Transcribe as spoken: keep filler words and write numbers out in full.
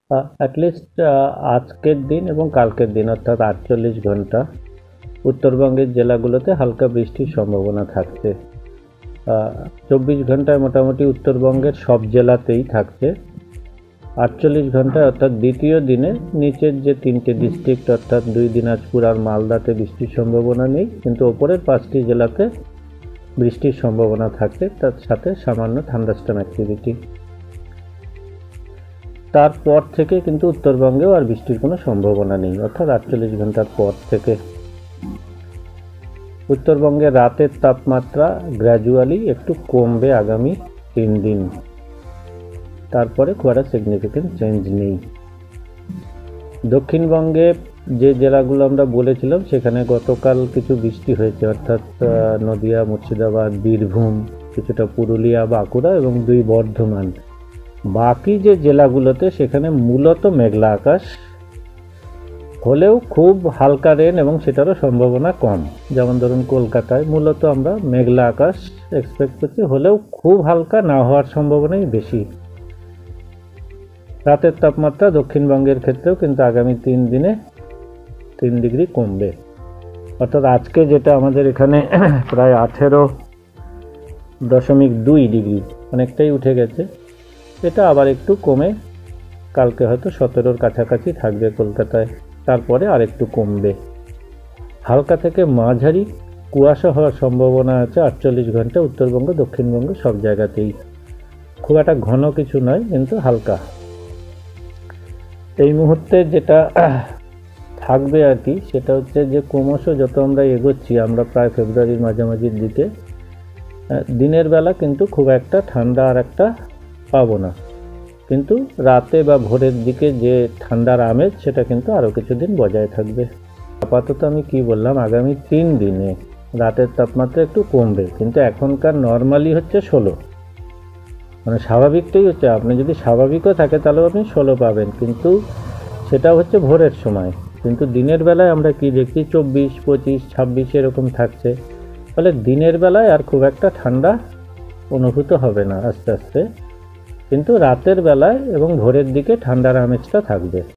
At least আজকের দিন এবং কালকের দিন অর্থাৎ আটচল্লিশ ঘন্টা উত্তরবঙ্গের জেলাগুলোতে হালকা বৃষ্টির সম্ভাবনা থাকছে। চব্বিশ ঘন্টায় মোটামুটি উত্তরবঙ্গের সব জেলাতেই থাকছে। আটচল্লিশ ঘন্টায় অর্থাৎ দ্বিতীয় দিনে নিচের যে তিনটে ডিস্ট্রিক্ট অর্থাৎ দুই দিনাজপুর আর মালদাতে বৃষ্টির সম্ভাবনা নেই, কিন্তু ওপরের পাঁচটি জেলাতে বৃষ্টির সম্ভাবনা থাকছে, তার সাথে সামান্য থান্ডারস্টর্ম অ্যাক্টিভিটি। তারপর থেকে কিন্তু উত্তরবঙ্গেও আর বৃষ্টির কোনো সম্ভাবনা নেই, অর্থাৎ আটচল্লিশ ঘন্টার পর থেকে। উত্তরবঙ্গে রাতের তাপমাত্রা গ্র্যাজুয়ালি একটু কমবে আগামী তিন দিন, তারপরে খুব একটা সিগনিফিক্যান্ট চেঞ্জ নেই। দক্ষিণবঙ্গে যে জেলাগুলো আমরা বলেছিলাম সেখানে গতকাল কিছু বৃষ্টি হয়েছে, অর্থাৎ নদিয়া, মুর্শিদাবাদ, বীরভূম, কিছুটা পুরুলিয়া, বাঁকুড়া এবং দুই বর্ধমান। বাকি যে জেলাগুলোতে সেখানে মূলত মেঘলা আকাশ, হলেও খুব হালকা রেন এবং সেটারও সম্ভাবনা কম। যেমন ধরুন কলকাতায় মূলত আমরা মেঘলা আকাশ এক্সপেক্ট করছি, হলেও খুব হালকা না হওয়ার সম্ভাবনাই বেশি। রাতের তাপমাত্রা দক্ষিণবঙ্গের ক্ষেত্রেও কিন্তু আগামী তিন দিনে তিন ডিগ্রি কমবে, অর্থাৎ আজকে যেটা আমাদের এখানে প্রায় আঠেরো দশমিক দুই ডিগ্রি, অনেকটাই উঠে গেছে, এটা আবার একটু কমে কালকে হয়তো সতেরোর কাছাকাছি থাকবে কলকাতায়, তারপরে আর একটু কমবে। হালকা থেকে মাঝারি কুয়াশা হওয়ার সম্ভাবনা আছে আটচল্লিশ ঘন্টা উত্তরবঙ্গ, দক্ষিণবঙ্গ সব জায়গাতেই। খুব একটা ঘন কিছু নয়, কিন্তু হালকা। এই মুহূর্তে যেটা থাকবে আর কি, সেটা হচ্ছে যে ক্রমশ যত আমরা এগোচ্ছি, আমরা প্রায় ফেব্রুয়ারির মাঝামাঝির দিকে, দিনের বেলা কিন্তু খুব একটা ঠান্ডা আর একটা পাবো না, কিন্তু রাতে বা ভোরের দিকে যে ঠান্ডার আমেজ সেটা কিন্তু আরও কিছুদিন বজায় থাকবে। আপাতত আমি কি বললাম, আগামী তিন দিনে রাতের তাপমাত্রা একটু কমবে, কিন্তু এখনকার নর্মালি হচ্ছে ষোলো, মানে স্বাভাবিকটাই হচ্ছে, আপনি যদি স্বাভাবিকও থাকে তাহলেও আপনি ষোলো পাবেন, কিন্তু সেটা হচ্ছে ভোরের সময়। কিন্তু দিনের বেলায় আমরা কি দেখছি, চব্বিশ, পঁচিশ, ছাব্বিশ এরকম থাকছে। ফলে দিনের বেলায় আর খুব একটা ঠান্ডা অনুভূত হবে না আস্তে আস্তে, কিন্তু রাতের বেলায় এবং ভোরের দিকে ঠান্ডার আমেজটা থাকবে।